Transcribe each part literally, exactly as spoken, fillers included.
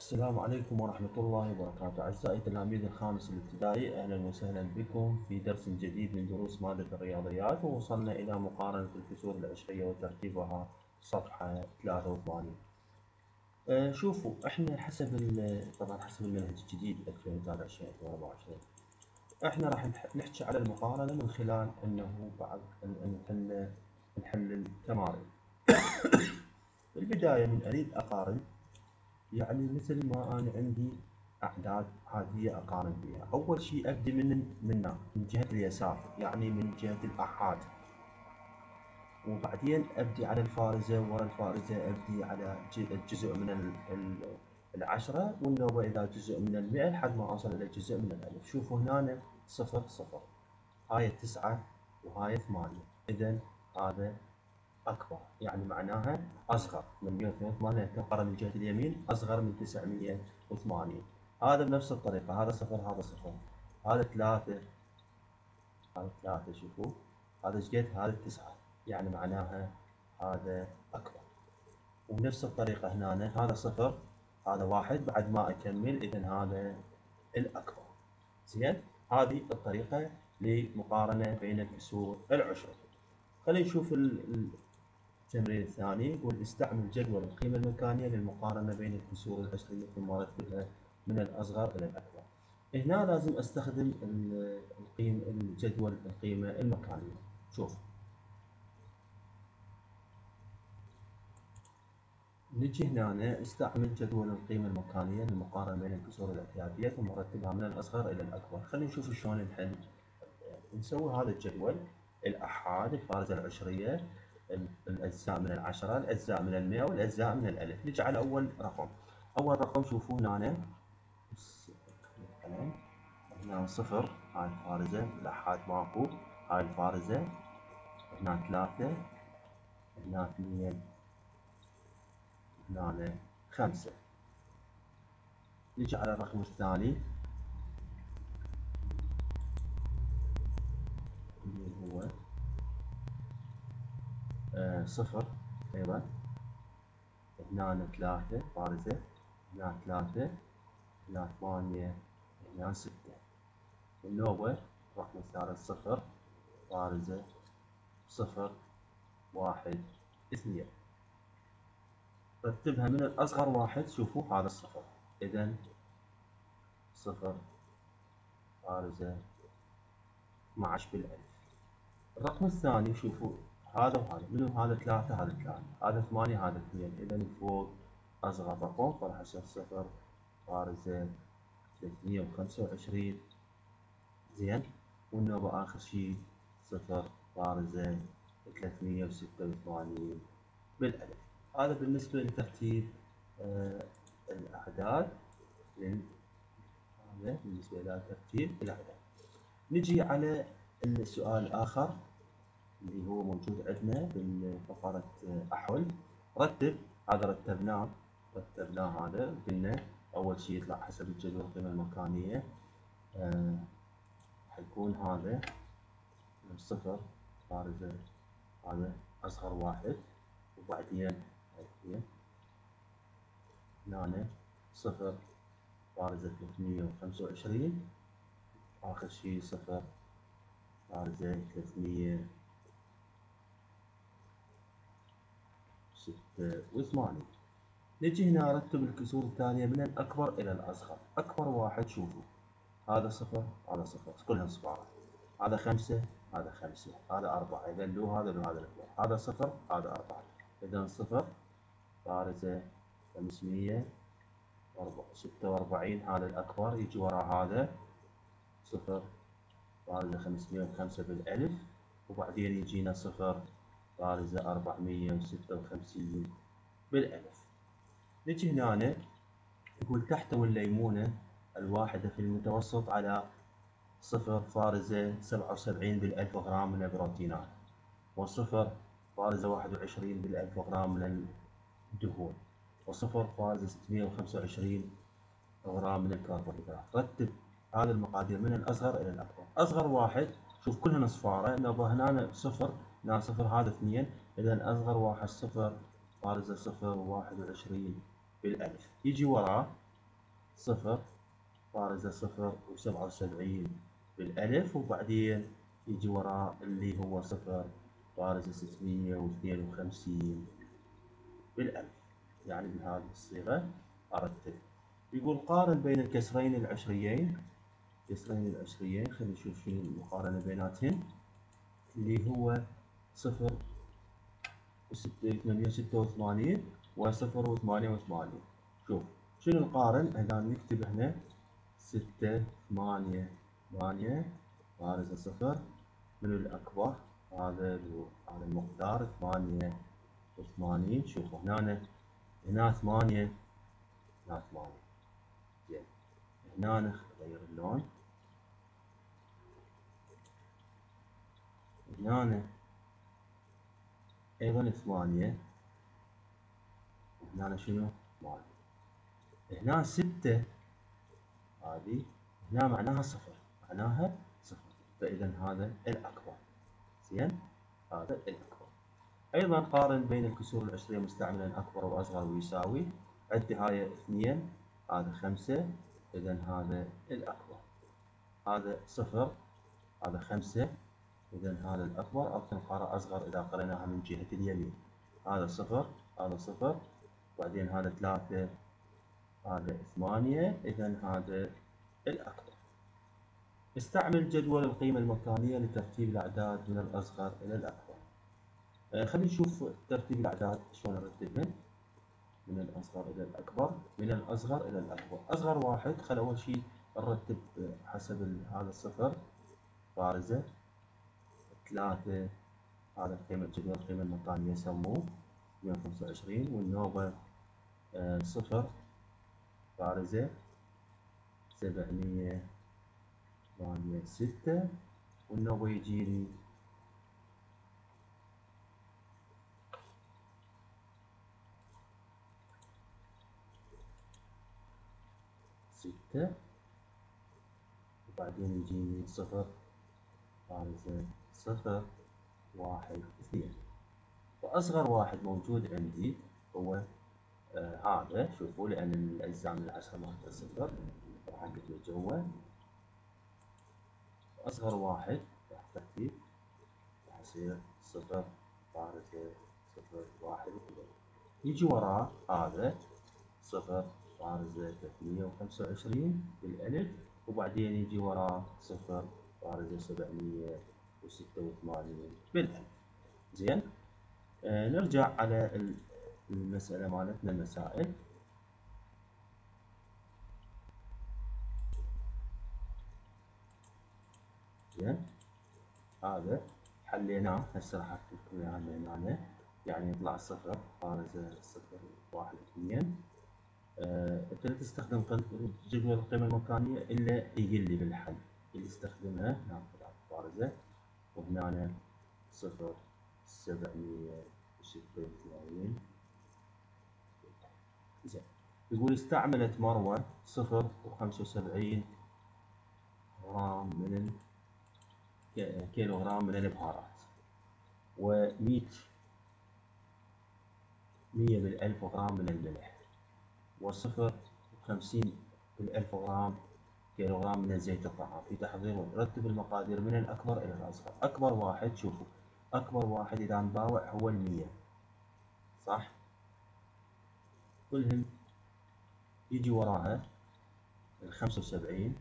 السلام عليكم ورحمة الله وبركاته. أعزائي تلاميذ الخامس الابتدائي، أهلا وسهلا بكم في درس جديد من دروس مادة الرياضيات، ووصلنا إلى مقارنة الكسور العشرية وترتيبها صفحة ثلاثة وثمانين. أه شوفوا احنا حسب طبعا حسب المنهج الجديد ألفين وثلاثة وعشرين ألفين وأربعة وعشرين احنا راح نحكي على المقارنة من خلال انه بعد نحل نحل التمارين. في البداية من أريد أقارن، يعني مثل ما أنا عندي أعداد عادية أقارن بها. أول شيء أبدي من من من جهة اليسار، يعني من جهة الأحاد، وبعدين أبدي على الفارزة، ورا الفارزة أبدي على الجزء من العشرة، والنوبة إذا جزء من المئة لحد ما أوصل إلى جزء من الألف. شوفوا هنا صفر صفر، هاي تسعة وهاي ثمانية، إذا هذا أكبر، يعني معناها أصغر من مئة واثنين وثمانين. تقارن من جهة اليمين أصغر من تسعمئة وثمانين. هذا بنفس الطريقة، هذا صفر هذا صفر، هذا ثلاثة هذا ثلاثة، شوفوا هذا شقد هذا تسعة، يعني معناها هذا أكبر. وبنفس الطريقة هنا هذا صفر هذا واحد، بعد ما أكمل إذا هذا الأكبر. زين، هذه الطريقة لمقارنة بين الكسور العشرية. خلينا نشوف التمرين الثاني. يقول استعمل جدول القيمة المكانية للمقارنة بين الكسور العشرية ثم رتبها من الأصغر إلى الأكبر. هنا لازم أستخدم القيم الجدول القيمة المكانية. شوف، نجي هنا استعمل جدول القيمة المكانية للمقارنة بين الكسور الاعتيادية ثم رتبها من الأصغر إلى الأكبر. خلينا نشوف شلون نحل. نسوي هذا الجدول: الأحاد، الفارزة العشرية، الأجزاء من العشرة، الأجزاء من المئة، والأجزاء من الألف. نجي على أول رقم. أول رقم شوفوا هنا هنا صفر، هاي الفارزة، الأحاد ماكو، هاي الفارزة، هنا ثلاثة، هنا اثنين، هنا خمسة. نجي على الرقم الثاني اللي هو آه صفر أيضا، هنا ثلاثة فارزة، هنا ثلاثة، هنا ثمانية، هنا ستة. النوبة الرقم الثالث صفر فارزة، صفر، واحد، اثنين. رتبها من الأصغر واحد، شوفوا هذا الصفر، إذا صفر فارزة اثني عشر بالألف. الرقم الثاني شوفوا هذا وهذا، منو هذا ثلاثة هذا ثلاثة، هذا ثمانية هذا اثنين، إذا فوق أصغر رقم فراح يصير صفر فارزة ثلاثمئة وخمسة وعشرين. زين، والنوبة آخر شيء صفر فارزة ثلاثمئة وستة وثمانين بالألف. هذا بالنسبة لترتيب آه الأعداد. هذا بالنسبة إلى ترتيب الأعداد. نجي على السؤال الآخر اللي هو موجود عندنا بالفقرة أحول. رتب، هذا رتبناه رتبناه هذا قلنا أول شيء يطلع حسب الجدول القيمة المكانية. آه حيكون هذا من صفر فارزة، هذا أصغر واحد، وبعدين اثنين، هنا صفر فارزة ثلاثمئة وخمسة وعشرين، آخر شيء صفر فارزة ثلاثمئة وستة وثمانين. نجي هنا أرتب الكسور الثانية من الأكبر إلى الأصغر. أكبر واحد شوفوا هذا صفر هذا صفر، كلهم صفار، هذا خمسة هذا خمسة، هذا أربعة، إذا له هذا له هذا له هذا صفر هذا أربعة، إذا صفر فارزة خمسمئة وستة وأربعين، هذا الأكبر. يجي وراء هذا صفر فارزة خمسمئة وخمسة بالألف، وبعدين يجينا صفر فارزة أربعمئة وستة وخمسين بالألف. نجي هنا يقول تحتوي الليمونة الواحدة في المتوسط على صفر فارزة سبعة وسبعين بالألف غرام من البروتينات، وصفر فارزة واحد وعشرين بالألف غرام من الدهون، وصفر فارزة ستمئة وخمسة وعشرين غرام من الكربوهيدرات. رتب هذه المقادير من الأصغر إلى الأكبر. أصغر واحد شوف كلهن صفارة، نبغى هنا صفر، هنا صفر، هذا اثنين، إذا أصغر واحد صفر فارزة صفر واحد وعشرين بالألف. يجي وراه صفر بارزة صفر وسبعة وسبعين بالألف، وبعدين يجي وراه اللي هو صفر بارزة ستمية واثنين وخمسين بالألف. يعني بهذه الصيغة أرتب. يقول قارن بين الكسرين العشريين، كسرين العشريين خلينا نشوف شنو المقارنة بيناتهن، اللي هو صفر ثمانمية وستة وثمانين وصفر وثمانية وثمانين. شوف شنو نقارن، هنا نكتب هنا ستة ثمانية ثمانية بارزة صفر من الأكبر، هذا هذا المقدار ثمانية وثمانين. شوفوا هنا هنا ثمانية هنا ثمانية، زين هنا نغير اللون، هنا أيضا ثمانية، هنا شنو ثمانية، هنا ستة، هذه هنا معناها صفر، معناها صفر، فإذا هذا الأكبر. زين هذا الأكبر. أيضا قارن بين الكسور العشرية مستعملا أكبر وأصغر ويساوي. عندي هاي اثنين، هذا خمسة، إذا هذا الأكبر. هذا صفر، هذا خمسة، إذا هذا الأكبر. أو تنقرأ أصغر إذا قرأناها من جهة اليمين. هذا صفر، هذا صفر، بعدين هذا ثلاثة، هذا ثمانية، إذا هذا الأكبر. استعمل جدول القيمة المكانية لترتيب الأعداد من الأصغر إلى الأكبر. آه خلينا نشوف ترتيب الأعداد شلون نرتبها من الأصغر إلى الأكبر. من الأصغر إلى الأكبر، أصغر واحد خل أول شيء نرتب حسب هذا الصفر بارزة، ثلاثة هذا قيمة جدول القيمة المكانية يسموه مية وخمسة وعشرين، والنوبة آه صفر بارزة سبعمية ثمانية ستة، والنوبة يجيني ستة، وبعدين يجيني صفر بارزة صفر واحد اثنين. وأصغر واحد موجود عندي هو آه هذا، شوفوا لأن الأجزاء من العشرة مالت صفر راح نكتبه جوا. أصغر واحد راح ترتيب راح يصير صفر بارزة صفر واحد اثنين. يجي وراه هذا صفر بارزة ثلاثمية وخمسة وعشرين بالألف، وبعدين يجي وراه صفر بارزة سبعمية وستة وثمانين بالألف. زين آه نرجع على المسألة مالتنا المسائل. زين هذا حليناه، هسه راح اكتب لكم اياه من هنا، يعني يطلع صفر بارزة صفر واحد اثنين. آه، انت لا تستخدم جدول القيمة المكانية الا يقل لي بالحل اللي استخدمها. ناخذ بارزة وهنا صفر سبعمية وستة وثمانين. زين يقول استعملت مروة صفر وخمسة وسبعين غرام من كيلو غرام من البهارات، ومية مية بالألف غرام من الملح، وصفر وخمسين بالألف غرام كيلو غرام من زيت الطعام في تحضير. رتب المقادير من الأكبر إلى الأصغر. أكبر واحد شوفوا أكبر واحد إذا نباوع هو المية، صح؟ كلهم يجي وراها الخمسة وسبعين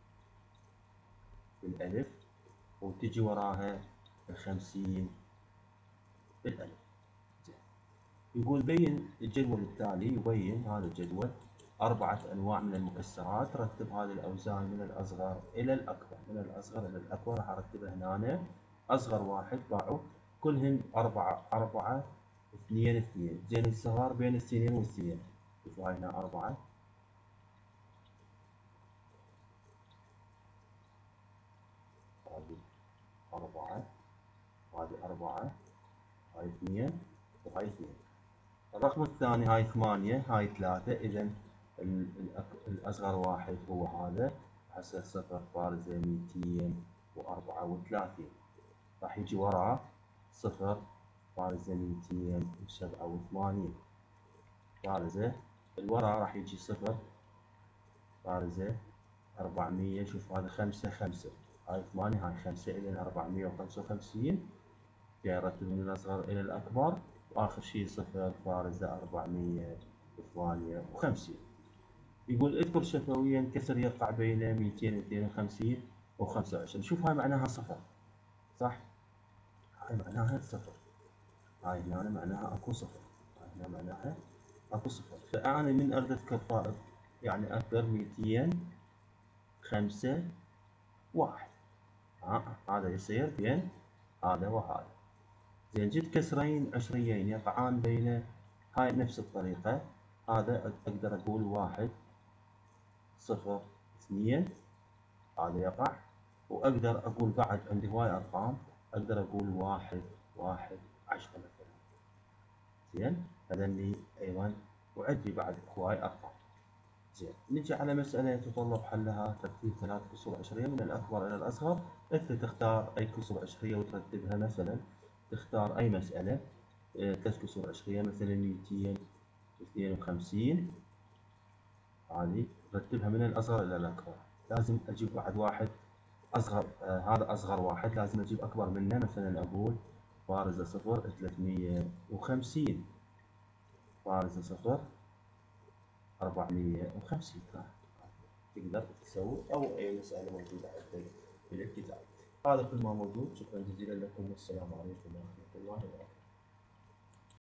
بالألف، وتجي وراها الخمسين بالألف. يقول بين الجدول التالي، يبين هذا الجدول أربعة أنواع من المكسرات. رتب هذه الأوزان من الأصغر إلى الأكبر. من الأصغر إلى الأكبر راح أرتبها هنا. أصغر واحد باعوا كلهم أربعة أربعة اثنين اثنين. زين الصغار بين السنين والسنين، شوفوا هاي هنا أربعة، هذه أربعة، هذه أربعة، هاي اثنين، وهاي اثنين. الرقم الثاني هاي ثمانية، هاي ثلاثة. إذا الأصغر واحد هو هذا، هسه صفر بارزة ميتين وأربعة وثلاثين. راح يجي وراه صفر بارزة ميتين وسبعة وثمانين بارزة. الورا راح يجي صفر بارزة أربعمية. شوف هذا خمسة خمسة، هاي ثمانية، هاي خمسة، إذا أربعمية وخمسة وخمسين. جاي أرتب من الأصغر إلى الأكبر، وآخر شي صفر بارزة أربعمية وثمانية وخمسين. يقول اذكر شفويا كسر يقع بين مئتين واثنين وخمسين وخمسة وعشرين. شوف هاي معناها صفر، صح؟ هاي معناها صفر، هاي هنا معناها اكو صفر، هاي هنا معناها اكو صفر. فأنا من أريد أذكر فائض يعني أذكر مئتين خمسة واحد، ها هذا يصير بين هذا وهذا. زين، جيت كسرين عشريين يقعان بين، هاي نفس الطريقة، هذا أقدر أقول واحد صفر اثنين، هذا يقع. وأقدر أقول بعد عندي هواي أرقام، أقدر أقول واحد واحد عشرة مثلا. زين، هذني أيضا، وعندي بعد هواي أرقام. زين، نجي على مسألة يتطلب حلها ترتيب ثلاث كسور عشرية من الأكبر إلى الأصغر. أنت تختار أي كسور عشرية وترتبها. مثلا تختار أي مسألة ثلاث كسور عشرية، مثلا مئتين واثنين وخمسين، هذه رتبها من الأصغر إلى الأكبر. لازم أجيب بعد واحد أصغر، آه هذا أصغر واحد، لازم أجيب أكبر منه. مثلا أقول بارزة صفر ثلاثمية وخمسين، بارزة صفر أربعمية وخمسين. تقدر تسوي أو أي مسألة موجودة عندك في الكتاب. هذا كل ما موجود. شكرا جزيلا لكم، والسلام عليكم ورحمة الله وبركاته.